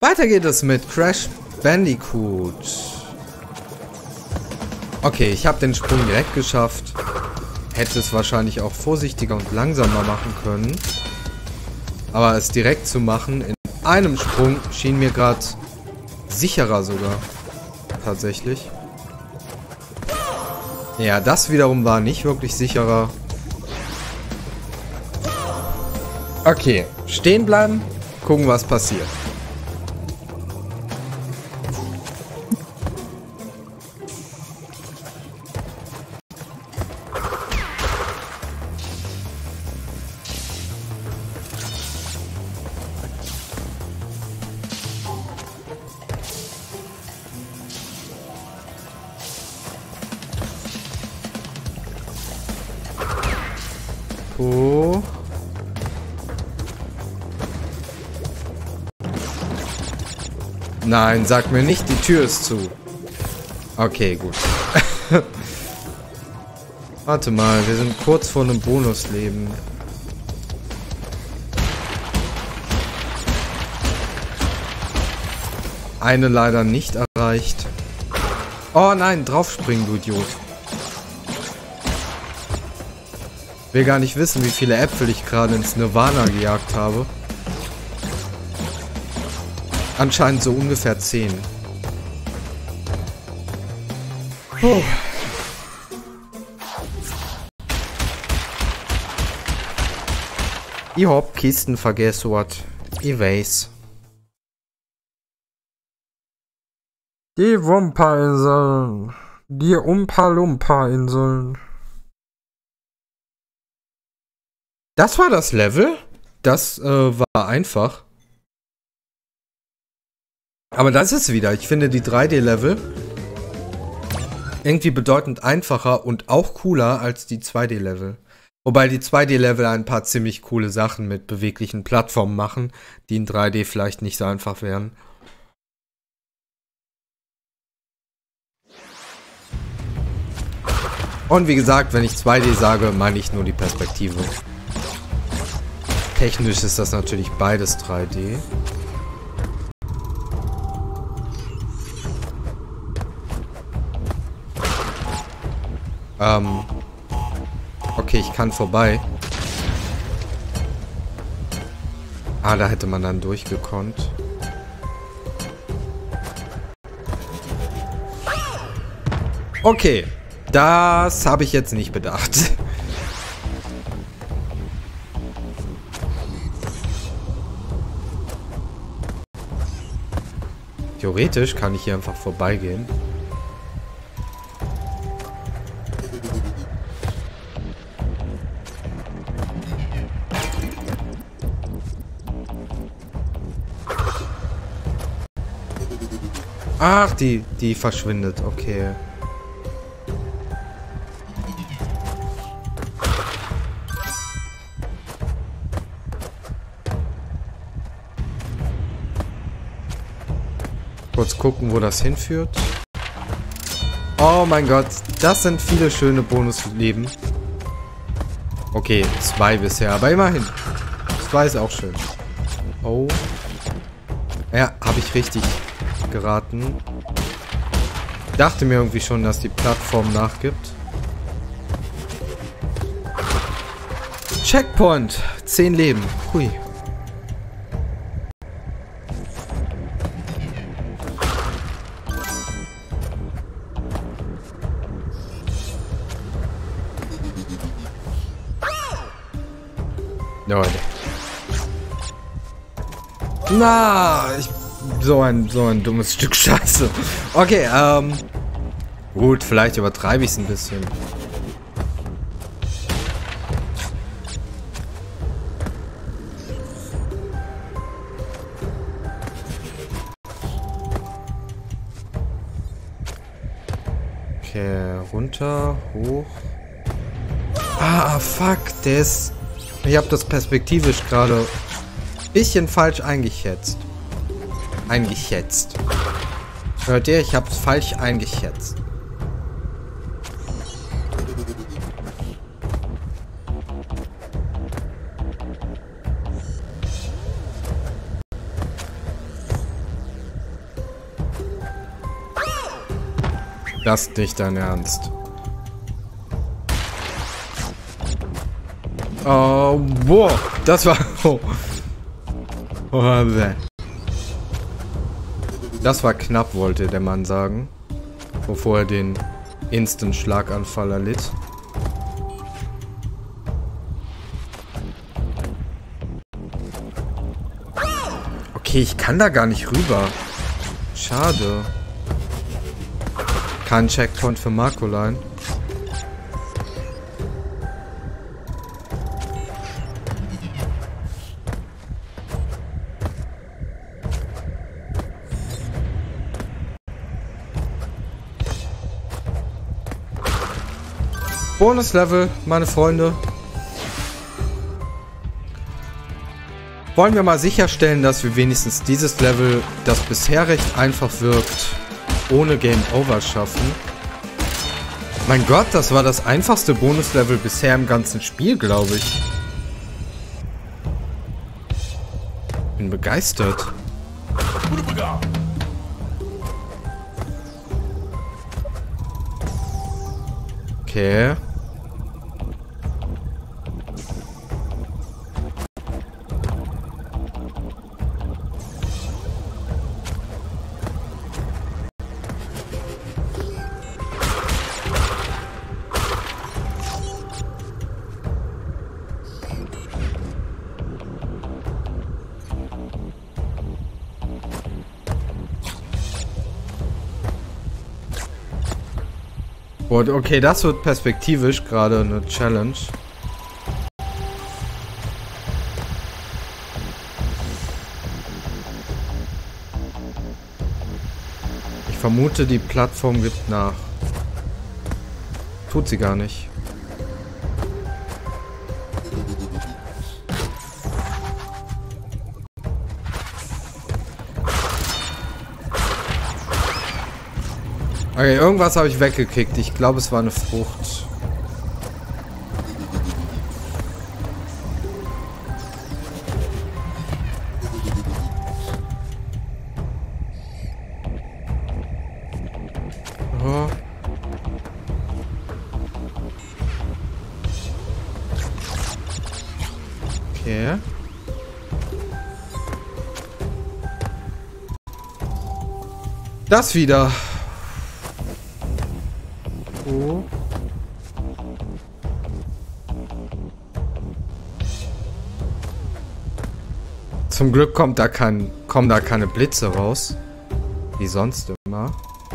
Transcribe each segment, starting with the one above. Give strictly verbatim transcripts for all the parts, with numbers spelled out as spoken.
Weiter geht es mit Crash Bandicoot. Okay, ich habe den Sprung direkt geschafft. Hätte es wahrscheinlich auch vorsichtiger und langsamer machen können. Aber es direkt zu machen in einem Sprung schien mir gerade sicherer sogar. Tatsächlich. Ja, das wiederum war nicht wirklich sicherer. Okay, stehen bleiben, gucken, was passiert. Oh. Nein, sag mir nicht, die Tür ist zu. Okay, gut. Warte mal, wir sind kurz vor einem Bonusleben. Eine leider nicht erreicht. Oh nein, draufspringen, du Idiot. Will gar nicht wissen, wie viele Äpfel ich gerade ins Nirvana gejagt habe. Anscheinend so ungefähr zehn. Oh. Ich hab Kisten vergessen, what? Ich weiß. Die Wumpa-Inseln. Die Umpa-Lumpa-Inseln. Das war das Level? Das äh, war einfach. Aber das ist wieder, ich finde die drei D-Level irgendwie bedeutend einfacher und auch cooler als die zwei D-Level. Wobei die zwei D-Level ein paar ziemlich coole Sachen mit beweglichen Plattformen machen, die in drei D vielleicht nicht so einfach wären. Und wie gesagt, wenn ich zwei D sage, meine ich nur die Perspektive. Technisch ist das natürlich beides drei D. Ähm. Okay, ich kann vorbei. Ah, da hätte man dann durchgekonnt. Okay, das habe ich jetzt nicht bedacht. Theoretisch kann ich hier einfach vorbeigehen. Ach, die, die verschwindet, okay. Kurz gucken, wo das hinführt. Oh mein Gott, das sind viele schöne Bonusleben. Okay, zwei bisher, aber immerhin. Zwei ist auch schön. Oh. Ja, habe ich richtig geraten. Ich dachte mir irgendwie schon, dass die Plattform nachgibt. Checkpoint. Zehn Leben. Hui. Leute. Na, ich... So ein, so ein dummes Stück Scheiße. Okay, ähm... gut, vielleicht übertreibe ich es ein bisschen. Okay, runter, hoch. Ah, fuck, der ist... Ich habe das perspektivisch gerade ein bisschen falsch eingeschätzt. Eingeschätzt. Hört ihr? Ich hab's falsch eingeschätzt. Das ist nicht dein Ernst. Oh, boah. Das war... Oh. Oh, das war knapp, wollte der Mann sagen. Bevor er den Instant-Schlaganfall erlitt. Okay, ich kann da gar nicht rüber. Schade. Kein Checkpoint für Marcoline. Bonuslevel, meine Freunde. Wollen wir mal sicherstellen, dass wir wenigstens dieses Level, das bisher recht einfach wirkt, ohne Game Over schaffen. Mein Gott, das war das einfachste Bonuslevel bisher im ganzen Spiel, glaube ich. Bin begeistert. Okay. Okay, das wird perspektivisch gerade eine Challenge. Ich vermute, die Plattform gibt nach. Tut sie gar nicht. Okay, irgendwas habe ich weggekickt. Ich glaube, es war eine Frucht. Oh. Okay. Das wieder. Oh. Zum Glück kommt da kein, kommen da keine Blitze raus. Wie sonst immer.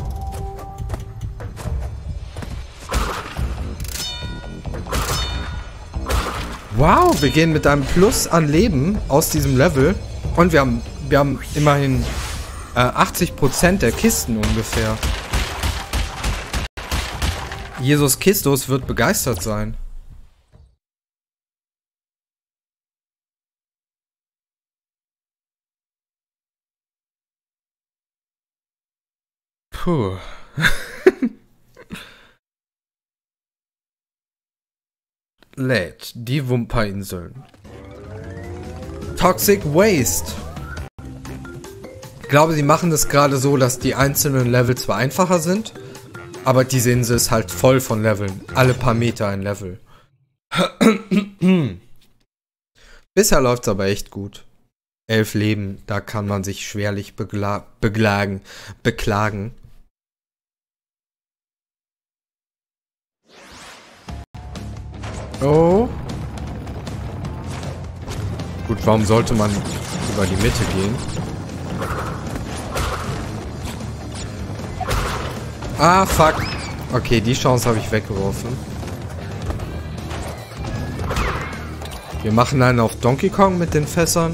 Wow, wir gehen mit einem Plus an Leben aus diesem Level. Und wir haben, wir haben immerhin äh, achtzig Prozent der Kisten ungefähr. Jesus Christus wird begeistert sein. Puh. Lädt die Wumperinseln. Toxic Waste. Ich glaube, sie machen das gerade so, dass die einzelnen Level zwar einfacher sind, aber diese Insel ist halt voll von Leveln. Alle paar Meter ein Level. Bisher läuft es aber echt gut. Elf Leben, da kann man sich schwerlich begla beglagen, beklagen. Oh. Gut, warum sollte man über die Mitte gehen? Ah, fuck. Okay, die Chance habe ich weggeworfen. Wir machen einen auf Donkey Kong mit den Fässern.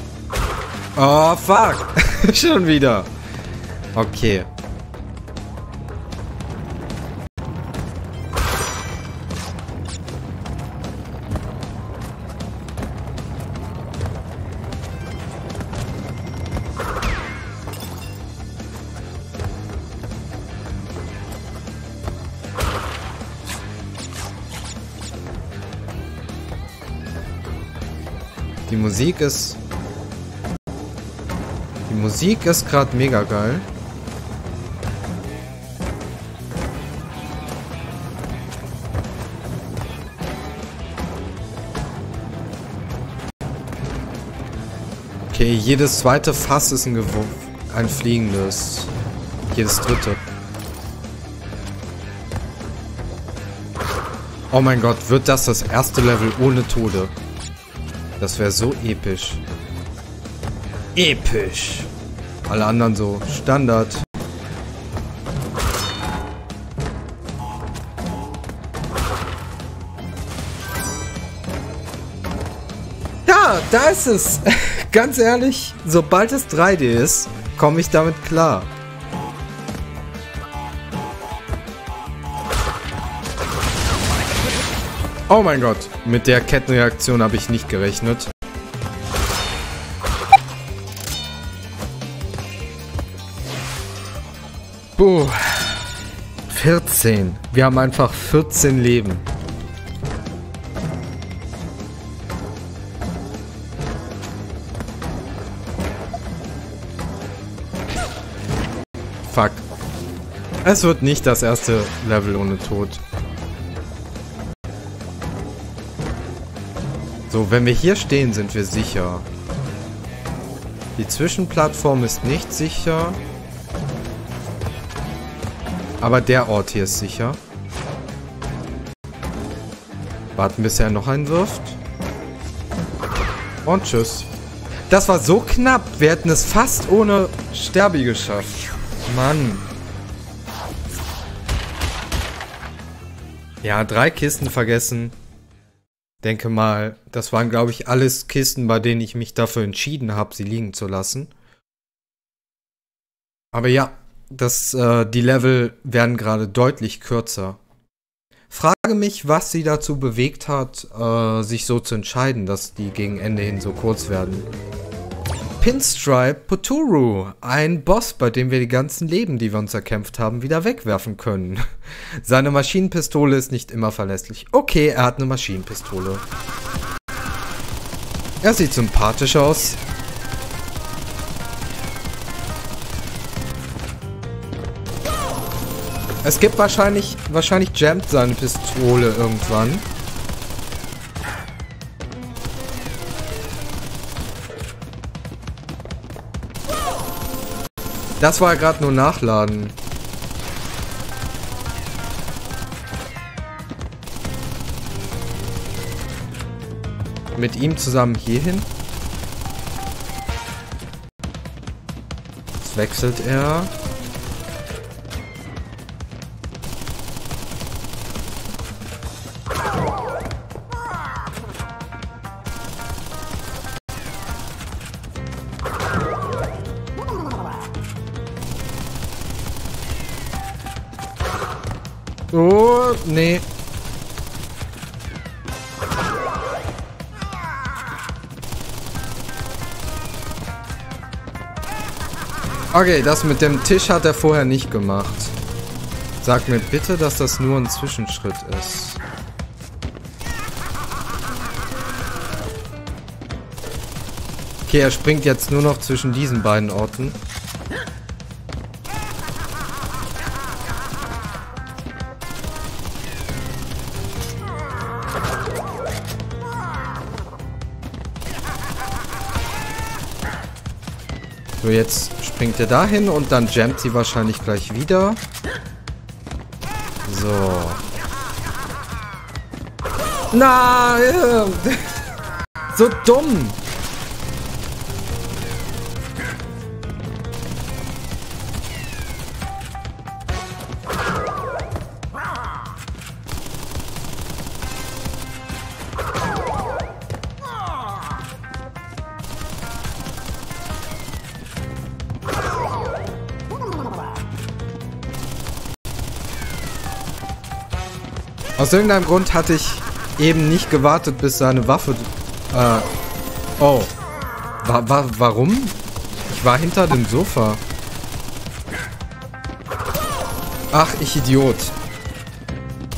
Oh, fuck. Schon wieder. Okay. Die Musik ist... Die Musik ist gerade mega geil. Okay, jedes zweite Fass ist ein, Gew ein fliegendes. Jedes dritte. Oh mein Gott, wird das das erste Level ohne Tode? Das wäre so episch. Episch. Alle anderen so Standard. Ja, da ist es. Ganz ehrlich, sobald es drei D ist, komme ich damit klar. Oh mein Gott, mit der Kettenreaktion habe ich nicht gerechnet. Puh. vierzehn. Wir haben einfach vierzehn Leben. Fuck. Es wird nicht das erste Level ohne Tod. So, wenn wir hier stehen, sind wir sicher. Die Zwischenplattform ist nicht sicher. Aber der Ort hier ist sicher. Warten, bis er noch einen wirft. Und tschüss. Das war so knapp. Wir hätten es fast ohne Sterbi geschafft. Mann. Ja, drei Kisten vergessen. Denke mal, das waren, glaube ich, alles Kisten, bei denen ich mich dafür entschieden habe, sie liegen zu lassen. Aber ja, das, äh, die Level werden gerade deutlich kürzer. Frage mich, was sie dazu bewegt hat, äh, sich so zu entscheiden, dass die gegen Ende hin so kurz werden. Pinstripe Poturu, ein Boss, bei dem wir die ganzen Leben, die wir uns erkämpft haben, wieder wegwerfen können. Seine Maschinenpistole ist nicht immer verlässlich. Okay, er hat eine Maschinenpistole. Er sieht sympathisch aus. Es gibt wahrscheinlich, wahrscheinlich jammt seine Pistole irgendwann. Das war gerade nur Nachladen. Mit ihm zusammen hierhin. Jetzt wechselt er. Oh, nee. Okay, das mit dem Tisch hat er vorher nicht gemacht. Sag mir bitte, dass das nur ein Zwischenschritt ist. Okay, er springt jetzt nur noch zwischen diesen beiden Orten. So, jetzt springt er dahin und dann jammt sie wahrscheinlich gleich wieder. So. Nein! So dumm! Aus irgendeinem Grund hatte ich eben nicht gewartet, bis seine Waffe... Äh, oh. Wa wa warum? Ich war hinter dem Sofa. Ach, ich Idiot.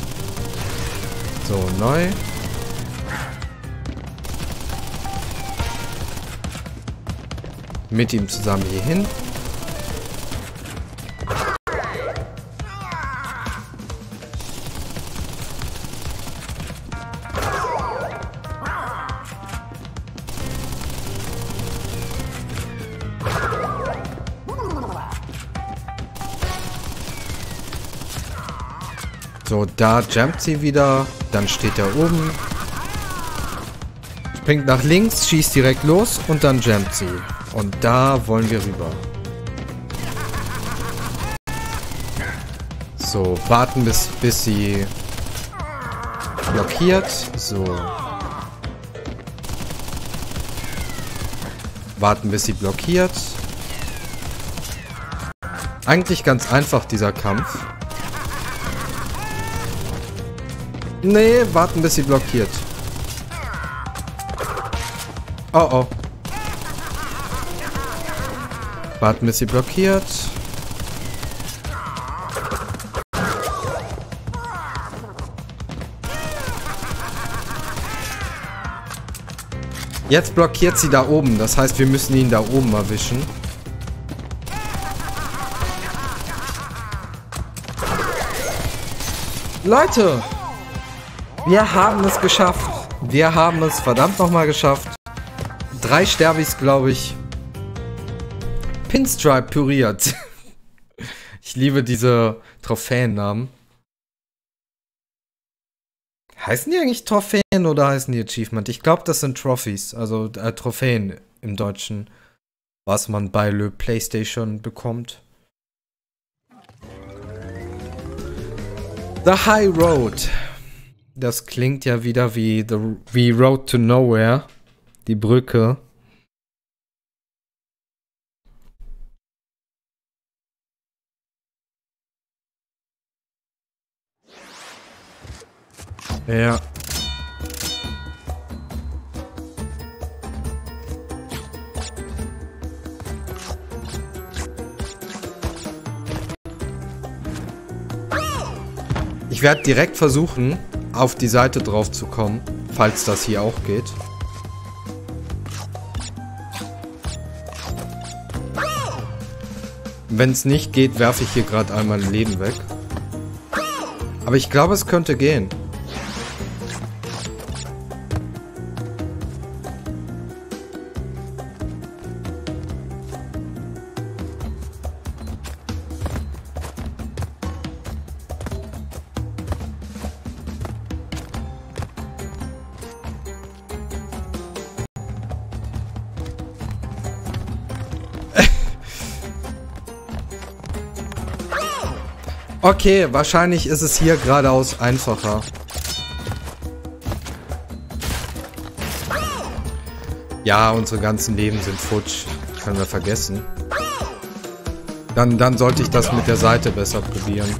So, neu. mit ihm zusammen hier hin. So, da jumpt sie wieder. Dann steht er oben. Springt nach links, schießt direkt los und dann jumpt sie. Und da wollen wir rüber. So, warten bis, bis sie blockiert. So. Warten bis sie blockiert. Eigentlich ganz einfach, dieser Kampf. Nee, warten bis sie blockiert. Oh oh. Warten bis sie blockiert. Jetzt blockiert sie da oben. Das heißt, wir müssen ihn da oben erwischen. Leute! Wir haben es geschafft. Wir haben es verdammt nochmal geschafft. Drei Sterbis, glaube ich. Pinstripe püriert. Ich liebe diese Trophäennamen. Heißen die eigentlich Trophäen oder heißen die Achievement? Ich glaube, das sind Trophies. Also äh, Trophäen im Deutschen. Was man bei Le PlayStation bekommt. The High Road. Das klingt ja wieder wie, the, wie Road to Nowhere. Die Brücke. Ja. Ich werde direkt versuchen, auf die Seite drauf zu kommen, falls das hier auch geht. Wenn es nicht geht, werfe ich hier gerade einmal ein Leben weg. Aber ich glaube, es könnte gehen. Okay, wahrscheinlich ist es hier geradeaus einfacher. Ja, unsere ganzen Leben sind futsch. Können wir vergessen. Dann, dann sollte ich das mit der Seite besser probieren.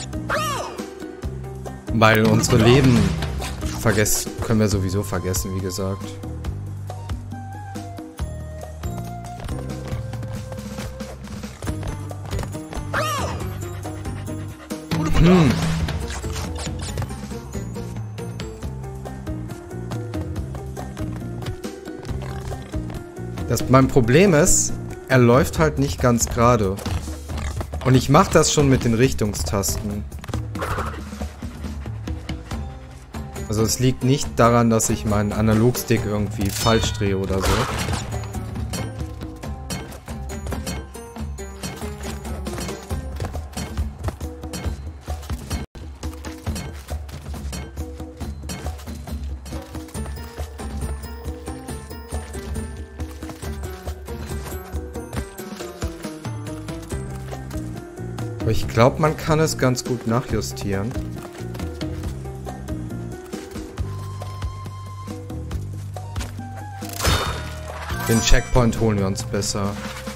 Weil unsere Leben vergessen, können wir sowieso vergessen, wie gesagt. Hm. Das, mein Problem ist, er läuft halt nicht ganz gerade. Und ich mache das schon mit den Richtungstasten. Also es liegt nicht daran, dass ich meinen Analogstick irgendwie falsch drehe oder so. Aber ich glaube, man kann es ganz gut nachjustieren. Den Checkpoint holen wir uns besser.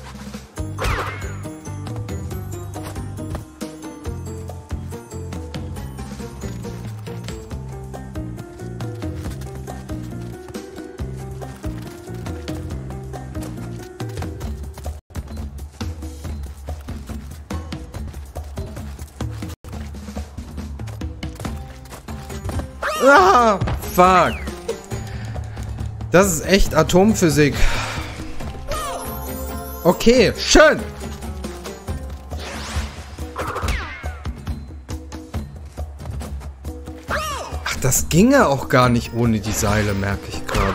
Ah, fuck. Das ist echt Atomphysik. Okay, schön. Ach, das ginge auch gar nicht ohne die Seile, merke ich gerade.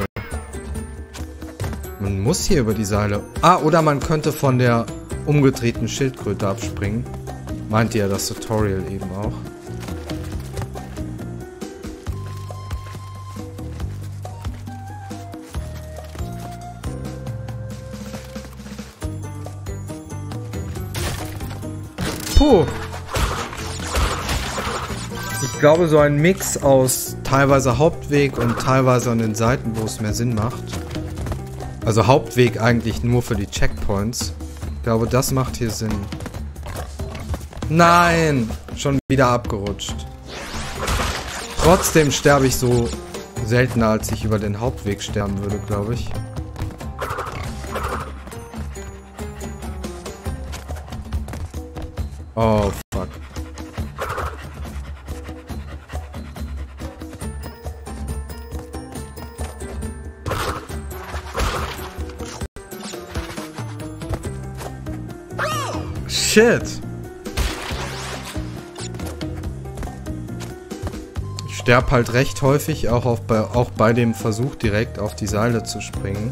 Man muss hier über die Seile... Ah, oder man könnte von der umgedrehten Schildkröte abspringen. Meinte ja das Tutorial eben auch. Puh. Ich glaube, so ein Mix aus teilweise Hauptweg und teilweise an den Seiten, wo es mehr Sinn macht. Also Hauptweg eigentlich nur für die Checkpoints. Ich glaube, das macht hier Sinn. Nein! Schon wieder abgerutscht. Trotzdem sterbe ich so seltener, als ich über den Hauptweg sterben würde, glaube ich. Oh, fuck. Shit. Ich sterbe halt recht häufig, auch, auf bei, auch bei dem Versuch direkt auf die Seile zu springen.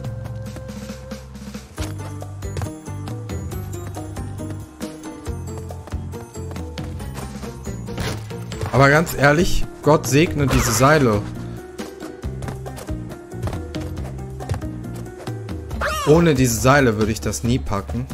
Aber ganz ehrlich, Gott segne diese Seile. Ohne diese Seile würde ich das nie packen.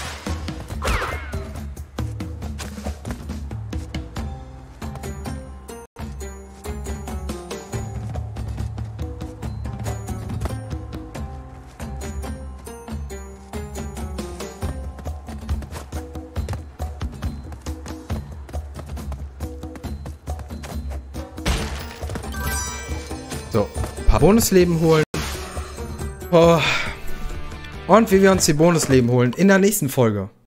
So, ein paar Bonusleben holen. Oh. Und wie wir uns die Bonusleben holen in der nächsten Folge.